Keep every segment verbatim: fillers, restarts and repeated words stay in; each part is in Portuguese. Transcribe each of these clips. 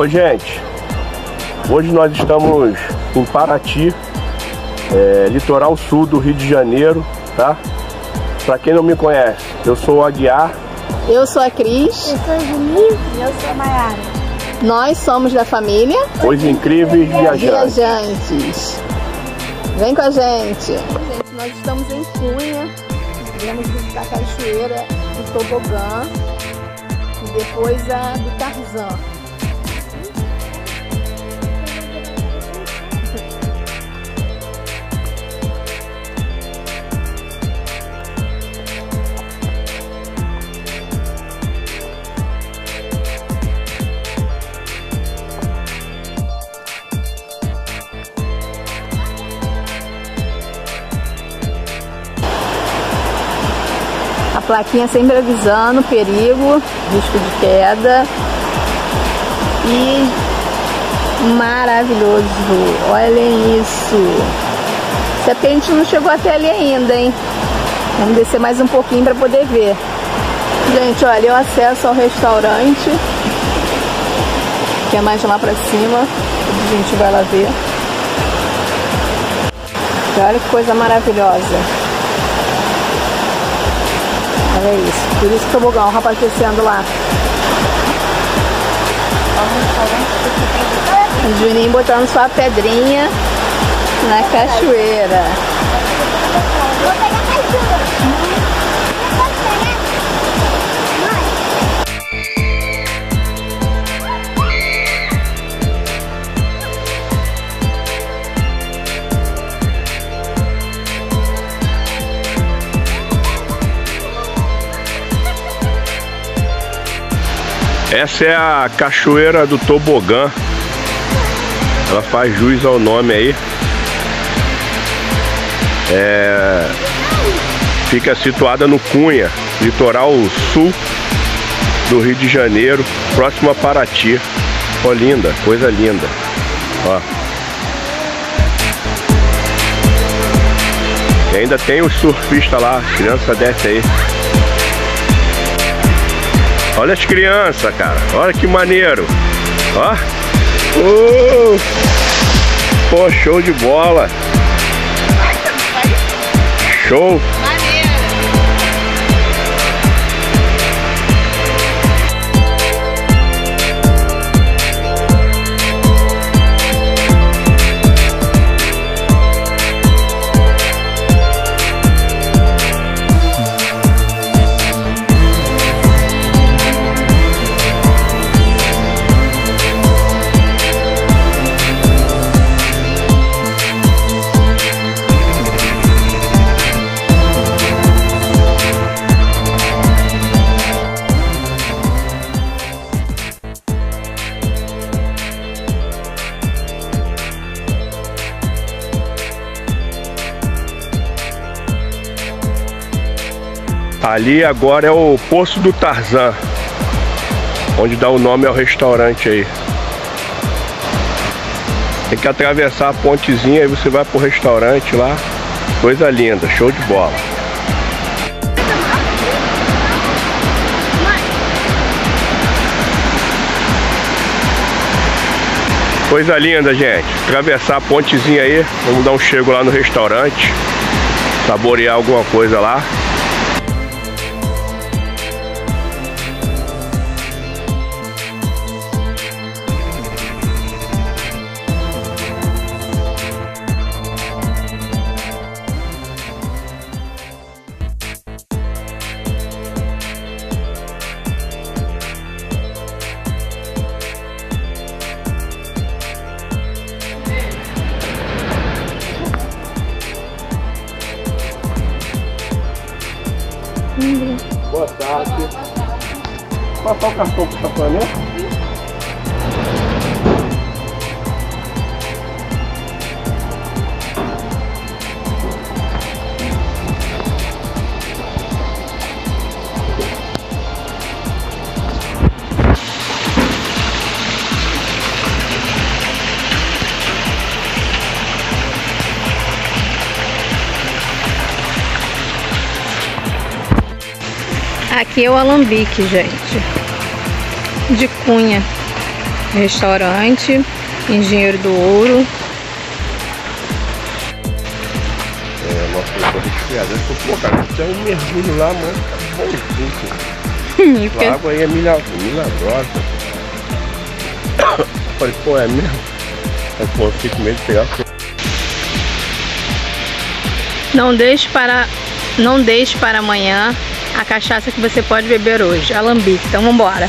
Oi, gente, hoje nós estamos em Paraty, é, litoral sul do Rio de Janeiro, tá? Pra quem não me conhece, eu sou o Aguiar. Eu sou a Cris. Eu sou a Juninho. E eu sou a Mayara. Nós somos da família Os Incríveis Viajantes. Viajantes. Vem com a gente. Gente, nós estamos em Cunha. Viemos visitar a Cachoeira do Tobogã e depois a do Tarzan. A plaquinha sempre avisando perigo, risco de queda. E maravilhoso, olhem isso. Se é porque a gente não chegou até ali ainda, hein? Vamos descer mais um pouquinho para poder ver. Gente, olha, o acesso ao restaurante, que é mais lá para cima. A gente vai lá ver. E olha que coisa maravilhosa. Olha isso, por isso que o tobogão, o rapaz descendo lá. O Juninho botando sua pedrinha na cachoeira. Vou pegar a cachoeira. Essa é a Cachoeira do Tobogã. Ela faz jus ao nome aí. É... Fica situada no Cunha, litoral sul do Rio de Janeiro, próximo a Paraty. Ó, linda, coisa linda. Ó. E ainda tem os surfistas lá, a criança desce aí. Olha as crianças, cara. Olha que maneiro. Ó. Uh! Pô, show de bola. Show. Ali agora é o Poço do Tarzan, onde dá o nome ao restaurante aí. Tem que atravessar a pontezinha, aí você vai pro restaurante lá. Coisa linda, show de bola. Coisa linda, gente. Atravessar a pontezinha aí. Vamos dar um chego lá no restaurante, saborear alguma coisa lá. Boa tarde. Passar o cartão para o estacionamento? Aqui é o Alambique, gente, de Cunha. Restaurante Engenheiro do Ouro. É, nossa, eu tô resfriado. Eu tô, pô, cara, se der um mergulho lá, mano, tá bonzinho. Porque... A água aí é milagrosa. Falei, pô, é mesmo? Aí, pô, eu fiquei com medo de pegar. Não deixe para, não deixe para amanhã a cachaça que você pode beber hoje, Alambique. Então vamos embora.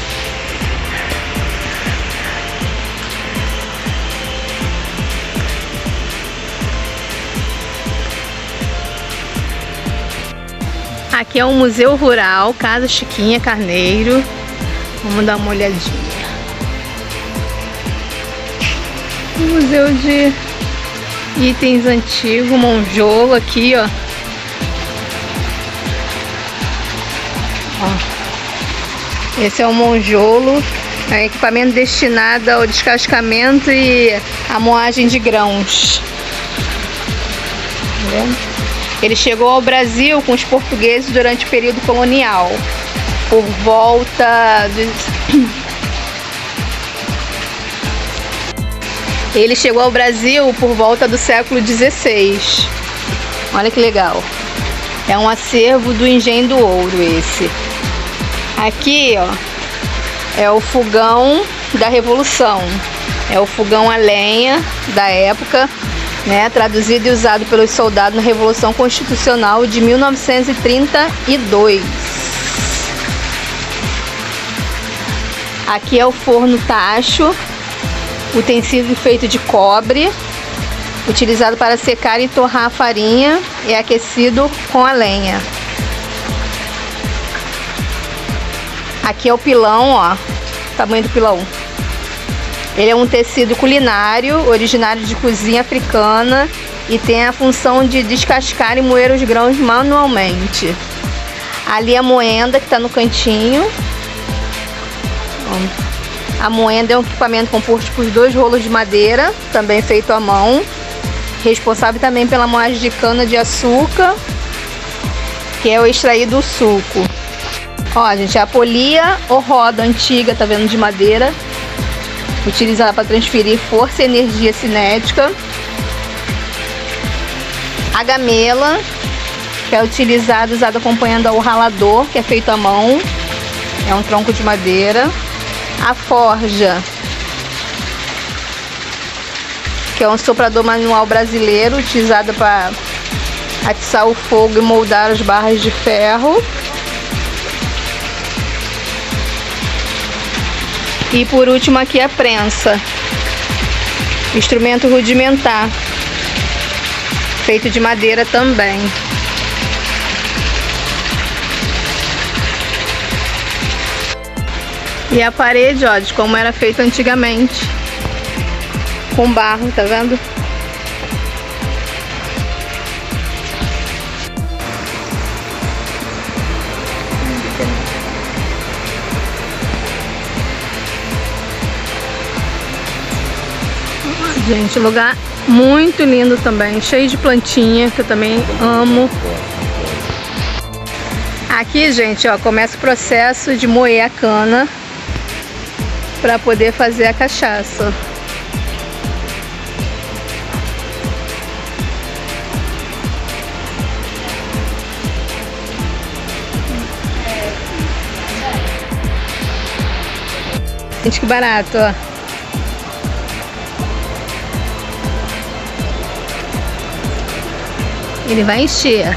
Aqui é o Museu Rural, Casa Chiquinha Carneiro. Vamos dar uma olhadinha. Museu de itens antigos, monjolo aqui, ó. Ó. Esse é o monjolo, é equipamento destinado ao descascamento e à moagem de grãos. Tá vendo? Ele chegou ao Brasil com os portugueses durante o período colonial, por volta de... Ele chegou ao Brasil por volta do século dezesseis. Olha que legal. É um acervo do Engenho do Ouro esse. Aqui, ó, é o fogão da Revolução. É o fogão a lenha da época, né, traduzido e usado pelos soldados na Revolução Constitucional de mil novecentos e trinta e dois. Aqui é o forno tacho, utensílio feito de cobre, utilizado para secar e torrar a farinha e aquecido com a lenha. Aqui é o pilão, ó, tamanho do pilão. Ele é um tecido culinário, originário de cozinha africana e tem a função de descascar e moer os grãos manualmente. Ali a moenda que está no cantinho. A moenda é um equipamento composto por dois rolos de madeira, também feito à mão, responsável também pela moagem de cana de açúcar, que é o extraído do suco. Ó, gente, a polia ou roda antiga, tá vendo, de madeira, utilizada para transferir força e energia cinética. A gamela, que é utilizada, usada acompanhando o ralador, que é feito à mão, é um tronco de madeira. A forja, que é um soprador manual brasileiro, utilizado para atiçar o fogo e moldar as barras de ferro. E por último aqui a prensa, instrumento rudimentar, feito de madeira também. E a parede, ó, de como era feito antigamente, com barro, tá vendo? Gente, lugar muito lindo também, cheio de plantinha, que eu também amo. Aqui, gente, ó, começa o processo de moer a cana para poder fazer a cachaça. Gente, que barato, ó. Ele vai encher.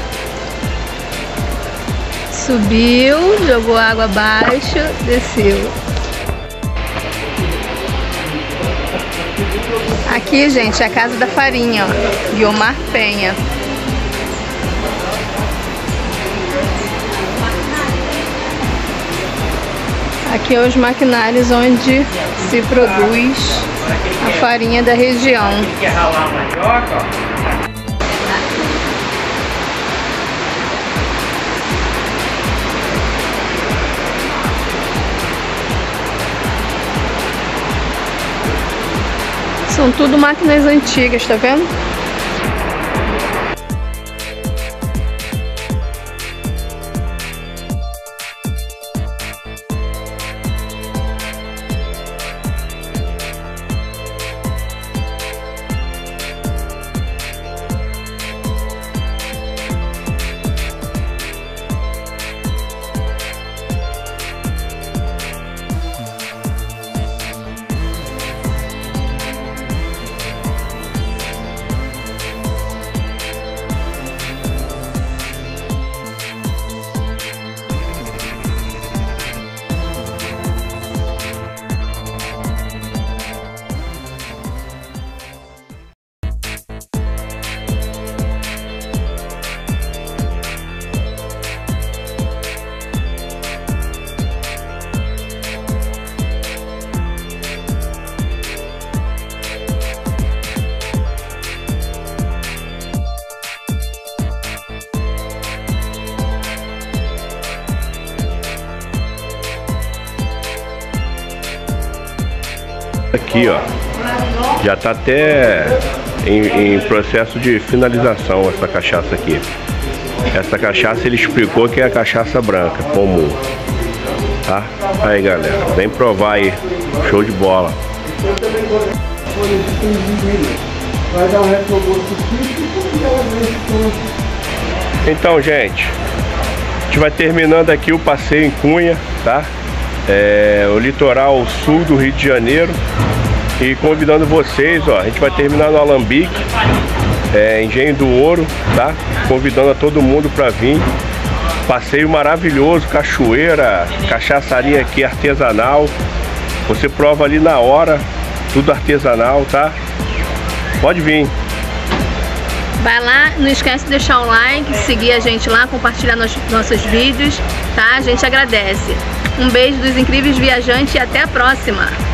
Subiu, jogou água abaixo, desceu. Aqui, gente, é a Casa da Farinha, ó, Guiomar Penha. Aqui é os maquinários onde se produz a farinha da região. Quer ralar a mandioca, ó? São tudo máquinas antigas, tá vendo? Aqui, ó, já tá até em, em processo de finalização essa cachaça aqui. Essa cachaça ele explicou que é a cachaça branca, comum. Tá? Aí, galera, vem provar aí. Show de bola. Então, gente, a gente vai terminando aqui o passeio em Cunha, tá? É, o litoral sul do Rio de Janeiro. E convidando vocês, ó, a gente vai terminar no Alambique, é, Engenho do Ouro, tá? Convidando a todo mundo para vir. Passeio maravilhoso, cachoeira, cachaçaria aqui artesanal. Você prova ali na hora, tudo artesanal, tá? Pode vir. Vai lá, não esquece de deixar o like, seguir a gente lá, compartilhar nos, nossos vídeos, tá? A gente agradece. Um beijo dos incríveis viajantes e até a próxima!